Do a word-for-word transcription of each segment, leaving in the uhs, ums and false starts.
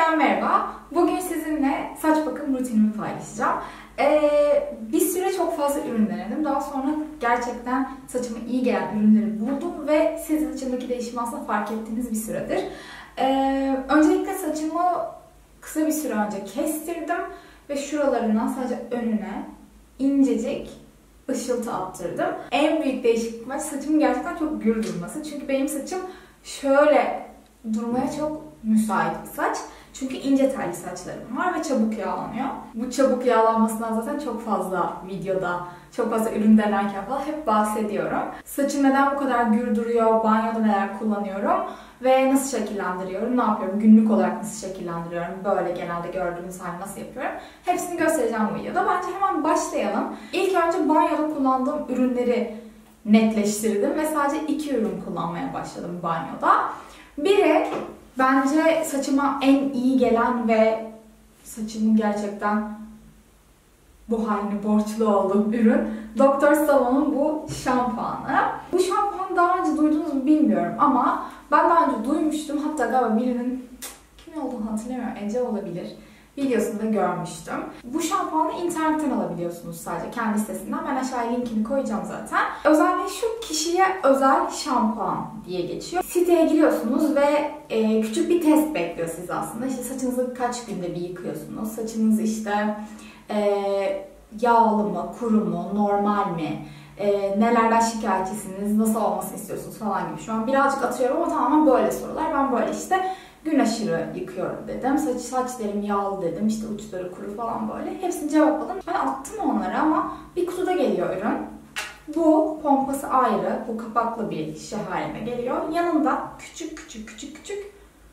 Herkesten merhaba. Bugün sizinle saç bakım rutinimi paylaşacağım. Ee, bir süre çok fazla ürün denedim. Daha sonra gerçekten saçıma iyi gelen ürünleri buldum ve sizin saçımdaki değişimi aslında fark ettiğiniz bir süredir. Ee, öncelikle saçımı kısa bir süre önce kestirdim ve şuralarından sadece önüne incecik ışıltı attırdım. En büyük değişiklik var saçımın gerçekten çok gür durması. Çünkü benim saçım şöyle durmaya çok müsait bir saç. Çünkü ince telli saçlarım var ve çabuk yağlanıyor. Bu çabuk yağlanmasından zaten çok fazla videoda, çok fazla ürün denerken falan hep bahsediyorum. Saçım neden bu kadar gür duruyor, banyoda neler kullanıyorum ve nasıl şekillendiriyorum, ne yapıyorum, günlük olarak nasıl şekillendiriyorum, böyle genelde gördüğünüz hali nasıl yapıyorum. Hepsini göstereceğim bu videoda. Bence hemen başlayalım. İlk önce banyoda kullandığım ürünleri netleştirdim ve sadece iki ürün kullanmaya başladım banyoda. Biri bence saçıma en iyi gelen ve saçımın gerçekten bu haline borçlu olduğum ürün Doktor Savon'un bu şampuanı. Bu şampuanı daha önce duydunuz mu bilmiyorum ama ben daha önce duymuştum. Hatta galiba birinin kim olduğunu hatırlamıyorum, Ece olabilir. Videosunda görmüştüm. Bu şampuanı internetten alabiliyorsunuz sadece kendi sitesinden. Ben aşağıya linkini koyacağım zaten. Özelliği şu, kişiye özel şampuan diye geçiyor. Siteye giriyorsunuz ve e, küçük bir test bekliyor sizi aslında. İşte saçınızı kaç günde bir yıkıyorsunuz? Saçınız işte e, yağlı mı, kuru mu, normal mi? E, nelerden şikayetçisiniz? Nasıl olmasını istiyorsunuz falan gibi. Şu an birazcık atıyorum ama tamamen böyle sorular. Ben böyle işte gün aşırı yıkıyorum dedim. Saç, saçlarım yağlı dedim. İşte uçları kuru falan böyle. Hepsini cevapladım. Ben attım onları ama bir kutuda geliyor ürün. Bu pompası ayrı. Bu kapaklı bir şişe haline geliyor. Yanında küçük küçük küçük küçük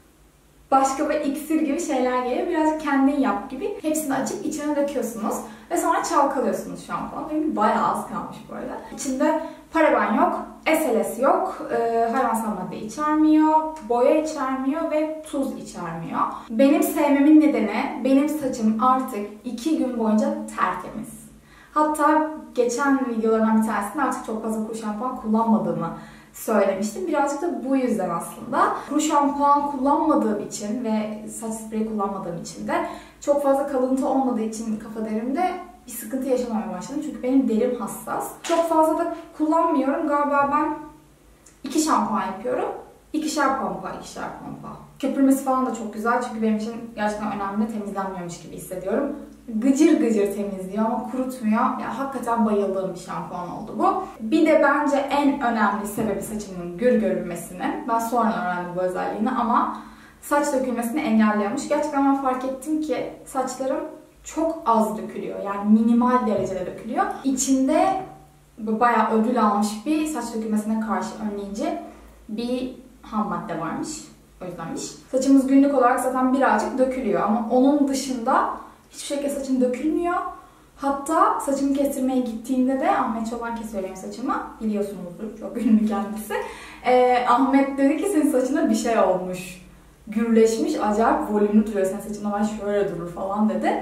başka bir iksir gibi şeyler geliyor. Birazcık kendin yap gibi. Hepsini açıp içine döküyorsunuz. Ve sonra çalkalıyorsunuz şampuan. Benim bayağı az kalmış bu arada. İçinde paraben yok, S L S yok, e, hayvansal madde içermiyor, boya içermiyor ve tuz içermiyor. Benim sevmemin nedeni benim saçım artık iki gün boyunca tertemiz. Hatta geçen videolardan bir tanesinde artık çok fazla kuru şampuan kullanmadığımı söylemiştim. Birazcık da bu yüzden aslında. Kuru şampuan kullanmadığım için ve saç spreyi kullanmadığım için de çok fazla kalıntı olmadığı için kafa derimde bir sıkıntı yaşamaya başladım. Çünkü benim derim hassas. Çok fazla da kullanmıyorum. Galiba ben iki şampuan yapıyorum. İkişer pompa, ikişer pompa. Köpürmesi falan da çok güzel. Çünkü benim için gerçekten önemli. Temizlenmiyormuş gibi hissediyorum. Gıcır gıcır temizliyor ama kurutmuyor. Ya, hakikaten bayıldığım bir şampuan oldu bu. Bir de bence en önemli sebebi saçımın gür görünmesinin. Ben sonra öğrendim bu özelliğini ama saç dökülmesini engelliyormuş. Gerçekten ben fark ettim ki saçlarım çok az dökülüyor. Yani minimal derecede dökülüyor. İçinde bayağı ödül almış bir saç dökülmesine karşı önleyici bir ham madde varmış. O yüzdenmiş. Saçımız günlük olarak zaten birazcık dökülüyor ama onun dışında hiçbir şekilde saçım dökülmüyor. Hatta saçımı kestirmeye gittiğimde de Ahmet Çoban kesiyor benim saçımı. Biliyorsunuzdur. Çok ünlü kendisi. Ee, Ahmet dedi ki senin saçına bir şey olmuş. Gürleşmiş. Acayip volümlü duruyor. Senin saçın normal şöyle durur falan dedi.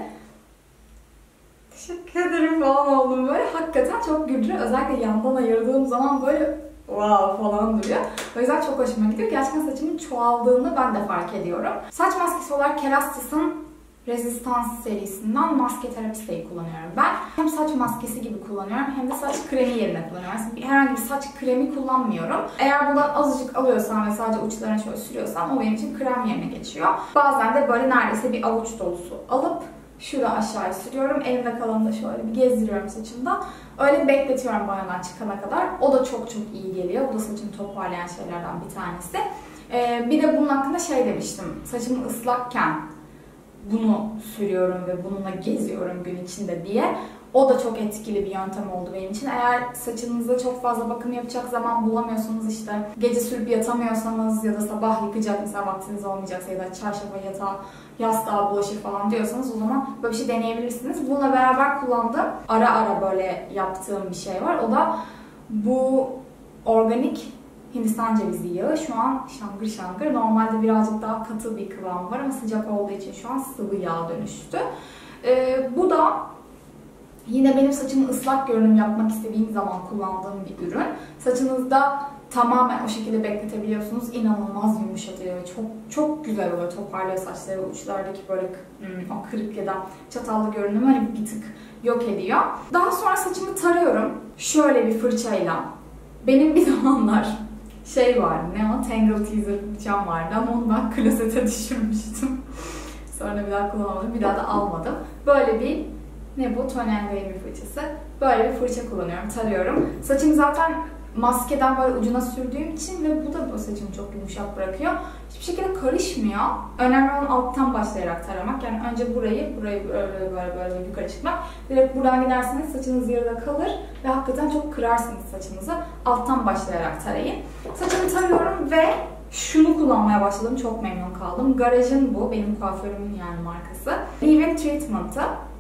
Teşekkür ederim falan oldum böyle. Hakikaten çok gür duruyor. Özellikle yandan ayırdığım zaman böyle wow falan duruyor. O yüzden çok hoşuma gidiyor. Gerçekten saçımın çoğaldığını ben de fark ediyorum. Saç maskesi olarak Kerastus'un Resistans serisinden maske terapisteyi kullanıyorum ben. Hem saç maskesi gibi kullanıyorum hem de saç kremi yerine kullanıyorum. Herhangi bir saç kremi kullanmıyorum. Eğer bundan azıcık alıyorsam ve sadece uçlarına şöyle sürüyorsam o benim için krem yerine geçiyor. Bazen de böyle neredeyse bir avuç dolusu alıp şurada aşağıya sürüyorum. Elimde kalanını da şöyle bir gezdiriyorum saçımda. Öyle bekletiyorum banyodan çıkana kadar. O da çok çok iyi geliyor. Bu da saçımı toparlayan şeylerden bir tanesi. Ee, bir de bunun hakkında şey demiştim. Saçımı ıslakken bunu sürüyorum ve bununla geziyorum gün içinde diye. O da çok etkili bir yöntem oldu benim için. Eğer saçınızda çok fazla bakım yapacak zaman bulamıyorsanız, işte gece sürüp yatamıyorsanız ya da sabah yıkacak mesela vaktiniz olmayacaksa ya da çarşafa yatağa yastığa bulaşır falan diyorsanız o zaman böyle bir şey deneyebilirsiniz. Bununla beraber kullandığım, ara ara böyle yaptığım bir şey var. O da bu organik Hindistan cevizi yağı. Şu an şangır şangır. Normalde birazcık daha katı bir kıvam var ama sıcak olduğu için şu an sıvı yağ dönüştü. Ee, bu da yine benim saçımı ıslak görünüm yapmak istediğim zaman kullandığım bir ürün. Saçınızda tamamen o şekilde bekletebiliyorsunuz. İnanılmaz yumuşatıyor. Çok çok güzel oluyor. Toparlıyor saçları. Uçlardaki böyle hmm, o kırık ya da çatallı görünümü hani bir tık yok ediyor. Daha sonra saçımı tarıyorum. Şöyle bir fırçayla. Benim bir zamanlar şey vardı, ne o? Tangle Teaser fırçam vardı ama onu ben klozete düşürmüştüm. Sonra bir daha kullanmadım. Bir daha da almadım. Böyle bir, ne bu? Tony and Guy fırçası. Böyle bir fırça kullanıyorum. Tarıyorum. Saçım zaten maskeden böyle ucuna sürdüğüm için ve bu da bu saçımı çok yumuşak bırakıyor. Hiçbir şekilde karışmıyor. Önemli olan alttan başlayarak taramak. Yani önce burayı, burayı böyle böyle böyle yukarı çıkmak. Direkt buradan giderseniz saçınız yarıda kalır ve hakikaten çok kırarsınız saçınızı. Alttan başlayarak tarayın. Saçımı tarıyorum ve şunu kullanmaya başladım. Çok memnun kaldım. Garaj'ın bu. Benim kuaförümün yani markası. Leave-in Treatment'ı.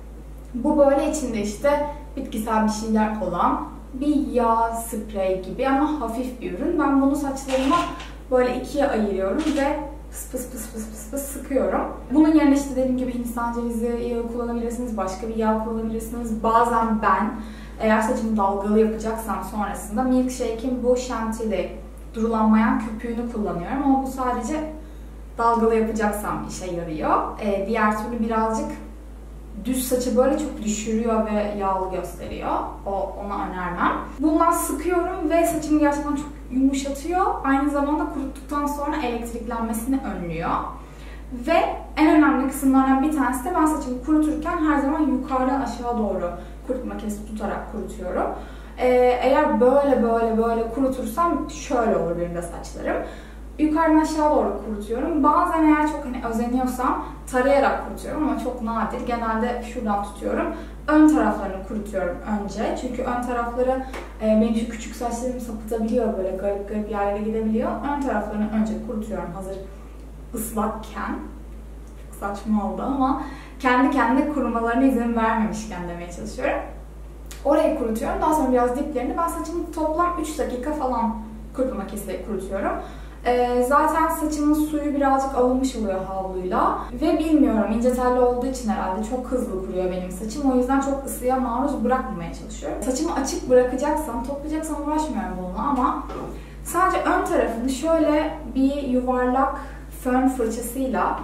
Bu böyle içinde işte bitkisel bir şeyler olan bir yağ sprey gibi ama hafif bir ürün. Ben bunu saçlarıma böyle ikiye ayırıyorum ve pıs pıs pıs pıs pıs pıs sıkıyorum. Bunun yerine işte dediğim gibi Hindistan cevizi yağı kullanabilirsiniz, başka bir yağ kullanabilirsiniz. Bazen ben eğer saçımı dalgalı yapacaksam sonrasında Milkshake'in bu Chantilly durulanmayan köpüğünü kullanıyorum ama bu sadece dalgalı yapacaksam işe yarıyor. Ee, diğer türlü birazcık düz saçı böyle çok düşürüyor ve yağlı gösteriyor. O, ona önermem. Bundan sıkıyorum ve saçımı gerçekten çok yumuşatıyor. Aynı zamanda kuruttuktan sonra elektriklenmesini önlüyor. Ve en önemli kısımlardan bir tanesi de ben saçımı kuruturken her zaman yukarıdan aşağı doğru kurutma makinesi tutarak kurutuyorum. Ee, eğer böyle böyle böyle kurutursam şöyle olur benim de saçlarım. Yukarıdan aşağı doğru kurutuyorum. Bazen eğer çok hani özeniyorsam tarayarak kurutuyorum ama çok nadir. Genelde şuradan tutuyorum. Ön taraflarını kurutuyorum önce. Çünkü ön tarafları e, benim şu küçük saçlarım sapıtabiliyor, böyle garip garip yerlere gidebiliyor. Ön taraflarını önce kurutuyorum hazır ıslakken. Çok saçma oldu ama kendi kendine kurumalarına izin vermemişken demeye çalışıyorum. Orayı kurutuyorum. Daha sonra biraz diplerini. Ben saçımı toplam üç dakika falan kurutma makinesiyle kurutuyorum. Ee, zaten saçımın suyu birazcık alınmış oluyor havluyla. Ve bilmiyorum, ince telli olduğu için herhalde çok hızlı kuruyor benim saçım. O yüzden çok ısıya maruz bırakmamaya çalışıyorum. Saçımı açık bırakacaksam, toplayacaksam uğraşmıyorum bununla ama sadece ön tarafını şöyle bir yuvarlak fön fırçasıyla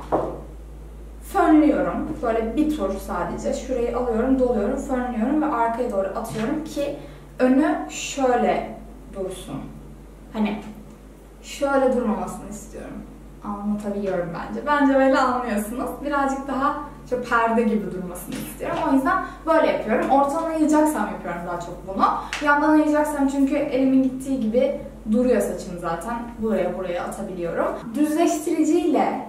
fönlüyorum. Böyle bir tur sadece. Şurayı alıyorum, doluyorum, fönlüyorum ve arkaya doğru atıyorum ki önü şöyle dursun. Hani şöyle durmamasını istiyorum. Anlatabiliyorum bence. Bence böyle anlıyorsunuz. Birazcık daha şöyle perde gibi durmasını istiyorum. O yüzden böyle yapıyorum. Ortadan ayıracaksam yapıyorum daha çok bunu. Yandan ayıracaksam çünkü elimin gittiği gibi duruyor saçım zaten. Buraya buraya atabiliyorum. Düzleştiriciyle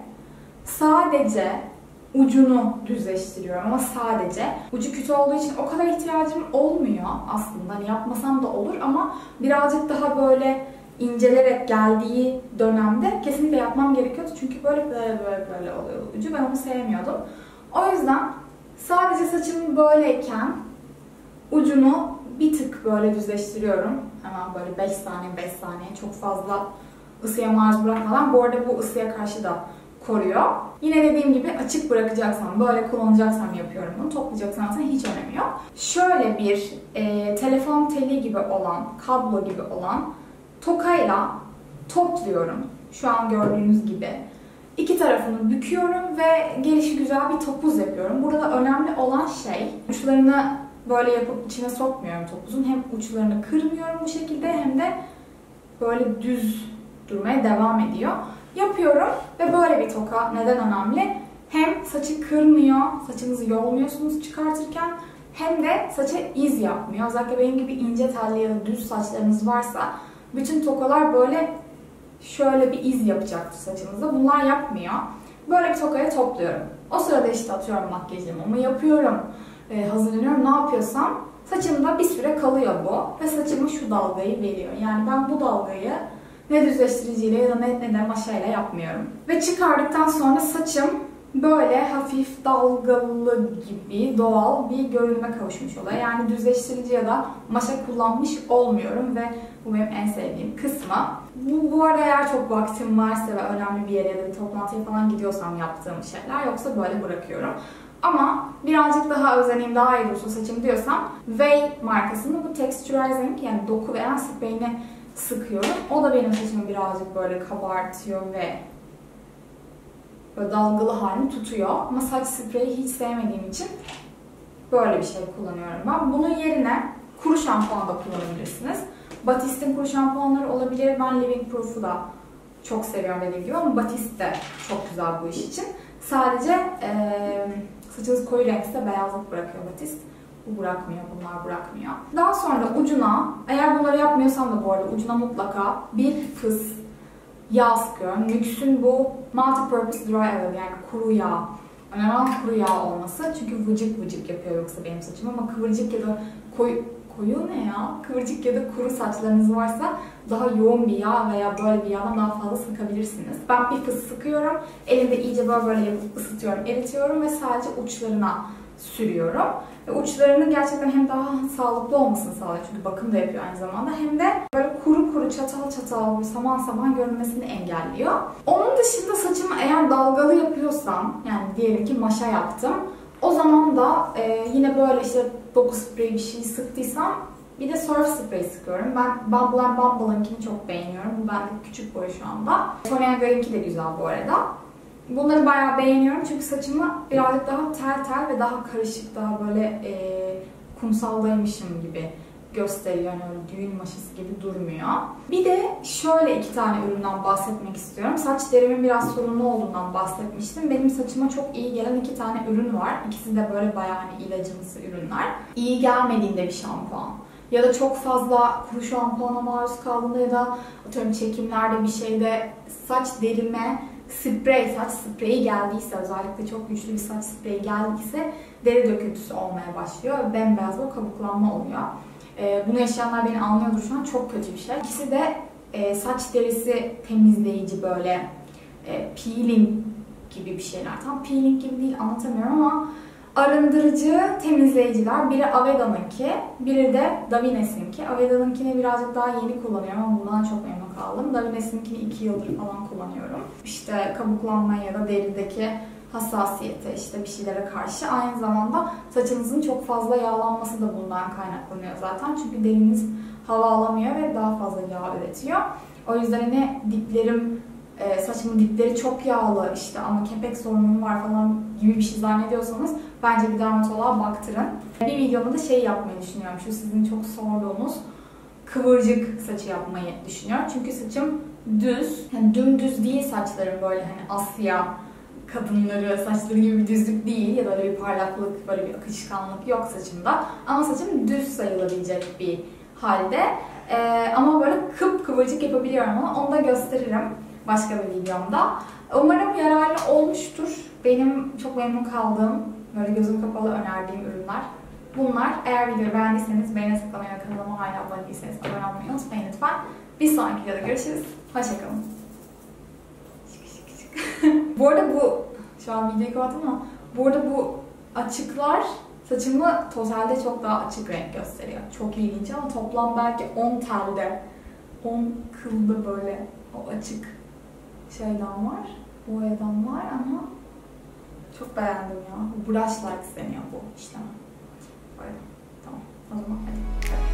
sadece ucunu düzleştiriyorum ama sadece. Ucu kötü olduğu için o kadar ihtiyacım olmuyor aslında. Hani yapmasam da olur ama birazcık daha böyle incelerek geldiği dönemde kesinlikle yapmam gerekiyordu. Çünkü böyle böyle böyle böyle oluyor ucu. Ben onu sevmiyordum. O yüzden sadece saçım böyleyken ucunu bir tık böyle düzleştiriyorum. Hemen böyle beş saniye beş saniye çok fazla ısıya maruz bırakmadan. Bu arada bu ısıya karşı da koruyor. Yine dediğim gibi açık bırakacaksam, böyle kullanacaksam yapıyorum bunu. Toplayacaksam zaten hiç önemi yok. Şöyle bir e, telefon teli gibi olan, kablo gibi olan tokayla topluyorum. Şu an gördüğünüz gibi. İki tarafını büküyorum ve gelişi güzel bir topuz yapıyorum. Burada önemli olan şey, uçlarını böyle yapıp içine sokmuyorum topuzun. Hem uçlarını kırmıyorum bu şekilde hem de böyle düz durmaya devam ediyor. Yapıyorum ve böyle bir toka neden önemli? Hem saçı kırmıyor, saçınızı yolmuyorsunuz çıkartırken hem de saça iz yapmıyor. Özellikle benim gibi ince telli ya da düz saçlarınız varsa bütün tokalar böyle şöyle bir iz yapacaktır saçınızda. Bunlar yapmıyor. Böyle bir tokaya topluyorum. O sırada işte atıyorum makyajımı yapıyorum, ee, hazırlanıyorum, ne yapıyorsam saçımda bir süre kalıyor bu ve saçıma şu dalgayı veriyor. Yani ben bu dalgayı ne düzleştiriciyle ya da ne, ne de maşayla yapmıyorum. Ve çıkardıktan sonra saçım böyle hafif dalgalı gibi doğal bir görünüme kavuşmuş oluyor. Yani düzleştirici ya da maşa kullanmış olmuyorum ve bu benim en sevdiğim kısmı. Bu, bu arada eğer çok vaktim varsa ve önemli bir yere ya da bir toplantıya falan gidiyorsam yaptığım şeyler, yoksa böyle bırakıyorum. Ama birazcık daha özeneyim, daha iyi dursun saçım diyorsam Way markasının bu texturizing yani doku veren spreyini sıkıyorum. O da benim saçımı birazcık böyle kabartıyor ve böyle dalgalı halini tutuyor. Ama saç spreyi hiç sevmediğim için böyle bir şey kullanıyorum ben. Bunun yerine kuru şampuan da kullanabilirsiniz. Batist'in kuru şampuanları olabilir. Ben Living Proof'u da çok seviyorum dediğim gibi ama Batist de çok güzel bu iş için. Sadece ee, saçınız koyu renkse beyazlık bırakıyor Batist. Bu bırakmıyor, bunlar bırakmıyor. Daha sonra ucuna, eğer bunları yapmıyorsam da bu arada ucuna mutlaka bir fıs yağ sıkıyorum. Nüx'ün bu Multi-Purpose Dry Oil yani kuru yağ. Önemli olan kuru yağ olması. Çünkü vıcık vıcık yapıyor yoksa benim saçım ama kıvırcık ya da koyu, koyu ne ya? Kıvırcık ya da kuru saçlarınız varsa daha yoğun bir yağ veya böyle bir yağdan daha fazla sıkabilirsiniz. Ben bir fıs sıkıyorum. Elimde iyice böyle böyle yapıp ısıtıyorum, eritiyorum ve sadece uçlarına sürüyorum. Ve uçlarının gerçekten hem daha sağlıklı olmasını sağlıyor çünkü bakım da yapıyor aynı zamanda hem de böyle kuru kuru çatal çatal saman saman görünmesini engelliyor. Onun dışında saçımı eğer dalgalı yapıyorsam yani diyelim ki maşa yaptım o zaman da e, yine böyle işte doku spreyi bir şey sıktıysam bir de surf spray sıkıyorum. Ben Bumble and Bumble'ınkini çok beğeniyorum. Bu bende küçük boy şu anda. Tony and Guy de güzel bu arada. Bunları bayağı beğeniyorum çünkü saçımı birazcık daha tel tel ve daha karışık, daha böyle e, kumsaldaymışım gibi gösteriyor. Yani öyle düğün maşası gibi durmuyor. Bir de şöyle iki tane üründen bahsetmek istiyorum. Saç derimin biraz sorunlu olduğundan bahsetmiştim. Benim saçıma çok iyi gelen iki tane ürün var. İkisi de böyle bayağı hani ilacımsı ürünler. İyi gelmediğinde bir şampuan ya da çok fazla kuru şampuana maruz kaldığında ya da atıyorum çekimlerde bir şeyde saç derime sprey, saç spreyi geldiyse, özellikle çok güçlü bir saç spreyi geldiyse deri döküntüsü olmaya başlıyor ve bembeyaz bir kabuklanma oluyor. Ee, bunu yaşayanlar beni anlıyordur şu an, çok kötü bir şey. İkisi de e, saç derisi temizleyici böyle e, peeling gibi bir şeyler. Tam peeling gibi değil anlatamıyorum ama arındırıcı temizleyiciler. Biri Aveda'nınki, biri de Davines'inki. Aveda'nınkini birazcık daha yeni kullanıyorum ama bundan çok memnun kaldım. Davines'inkini iki yıldır falan kullanıyorum. İşte kabuklanmaya ya da derideki hassasiyete, işte bir şeylere karşı. Aynı zamanda saçınızın çok fazla yağlanması da bundan kaynaklanıyor zaten. Çünkü deriniz hava alamıyor ve daha fazla yağ üretiyor. O yüzden hani diplerim, saçımın dipleri çok yağlı işte ama kepek sorunum var falan gibi bir şey zannediyorsanız bence bir dermatoloğa baktırın. Bir videomda da şey yapmayı düşünüyorum. Şu sizin çok sorduğunuz kıvırcık saçı yapmayı düşünüyorum. Çünkü saçım düz. Yani dümdüz değil saçlarım, böyle hani Asya kadınları saçları gibi bir düzlük değil ya da öyle bir parlaklık, böyle bir akışkanlık yok saçımda. Ama saçım düz sayılabilecek bir halde. Ee, ama böyle kıp kıvırcık yapabiliyorum ama onu da gösteririm başka bir videomda. Umarım yararlı olmuştur. Benim çok memnun kaldığım, böyle gözüm kapalı önerdiğim ürünler bunlar. Eğer videoyu beğendiyseniz beğene tıklamayı ve kanalıma hala abone değilseniz abone olmayı unutmayın lütfen. Bir sonraki videoda görüşürüz. Hoşçakalın. Bu arada bu, şu an videoyu kapattım ama bu arada bu açıklar saçımı totalde çok daha açık renk gösteriyor. Çok ilginç ama toplam belki on telde, on kılda böyle o açık şeyden var, boyadan var ama çok beğendim ya. Brush light deniyor bu işlem. Böyle. Tamam. O zaman hadi.